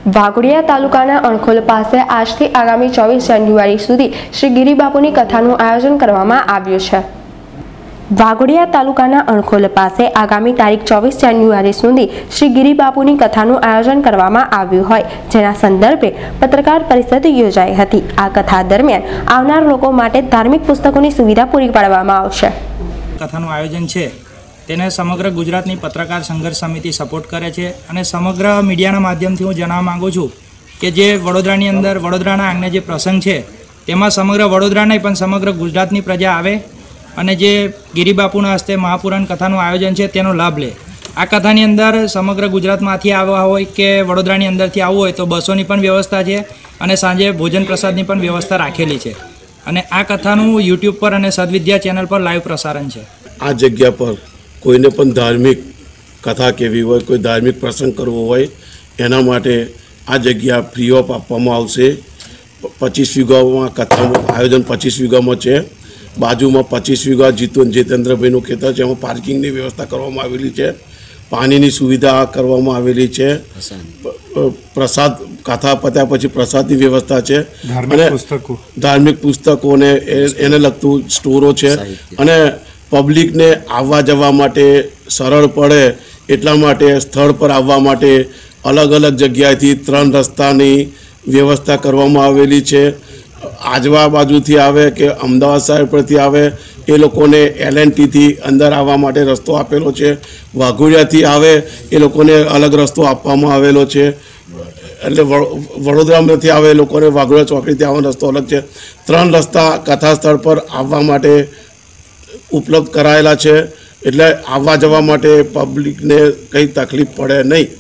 વાઘોડિયા તાલુકાના અણખોલ પાસે આજથી આગામી 24 જાન્યુઆરી સુધી શ્રી ગિરિબાપુની કથાનું આયોજન કરવામાં આવ્યું છે। વાઘોડિયા તાલુકાના અણખોલ પાસે આગામી તારીખ 24 જાન્યુઆરી સુધી શ્રી ગિરિબાપુની કથાનું આયોજન કરવામાં આવ્યું હોય, જેના સંદર્ભે પત્રકાર પરિષદ યોજાઈ હતી। આ કથા દરમિયાન આવનાર લોકો માટે ધાર્મિક પુસ્તકોની સુવિધા પૂરી પાડવામાં આવશે। કથાનું આયોજન છે તેને સમગ્ર ગુજરાતની પત્રકાર સંઘર્ષ સમિતિ સપોર્ટ કરે છે અને સમગ્ર મીડિયાના માધ્યમથી હું જણાવવા માગું છું કે જે વડોદરાની અંદર વડોદરાના આંગણે જે પ્રસંગ છે તેમાં સમગ્ર વડોદરા નહીં પણ સમગ્ર ગુજરાતની પ્રજા આવે અને જે ગિરિબાપુના હસ્તે મહાપુરાણ કથાનું આયોજન છે તેનો લાભ લે। આ કથાની અંદર સમગ્ર ગુજરાતમાંથી આવવા હોય કે વડોદરાની અંદરથી આવવું હોય તો બસોની પણ વ્યવસ્થા છે અને સાંજે ભોજન પ્રસાદની પણ વ્યવસ્થા રાખેલી છે અને આ કથાનું યુટ્યુબ પર અને સદવિદ્યા ચેનલ પર લાઈવ પ્રસારણ છે। આ જગ્યા પર કોઈને પણ ધાર્મિક કથા કહેવી હોય, કોઈ ધાર્મિક પ્રસંગ કરવો હોય એના માટે આ જગ્યા ફ્રી ઓફ આપવામાં આવશે। 25 વીઘામાં કથાનું આયોજન 25 વીઘામાં છે। બાજુમાં 25 વીઘા જીતેન્દ્રભાઈનું ખેતર છે, એમાં પાર્કિંગની વ્યવસ્થા કરવામાં આવેલી છે, પાણીની સુવિધા કરવામાં આવેલી છે, પ્રસાદ કથા પત્યા પછી પ્રસાદની વ્યવસ્થા છે અને ધાર્મિક પુસ્તકોને એને લગતું સ્ટોરો છે અને પબ્લિકને આવવા જવા માટે સરળ પડે એટલા માટે સ્થળ પર આવવા માટે અલગ અલગ જગ્યાએથી 3 રસ્તાની વ્યવસ્થા કરવામાં આવેલી છે। આજવા બાજુથી આવે કે અમદાવાદ સાઈડ પરથી આવે એ લોકોને LNTથી અંદર આવવા માટે રસ્તો આપેલો છે। વાઘોડિયાથી આવે એ લોકોને અલગ રસ્તો આપવામાં આવેલો છે, એટલે વડોદરામાંથી આવે એ લોકોને વાઘોડિયા ચોકડીથી આવવાનો રસ્તો અલગ છે। 3 રસ્તા કથા સ્થળ પર આવવા માટે ઉપલબ્ધ કરાયેલા છે, એટલે આવવા જવા માટે પબ્લિકને કંઈ તકલીફ પડે નહીં।